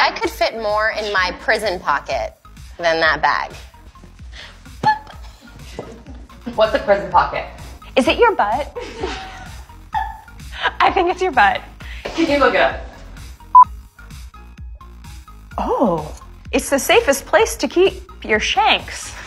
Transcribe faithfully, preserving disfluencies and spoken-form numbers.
I could fit more in my prison pocket than that bag. What's a prison pocket? Is it your butt? I think it's your butt. Can you look it up? Oh, it's the safest place to keep your shanks.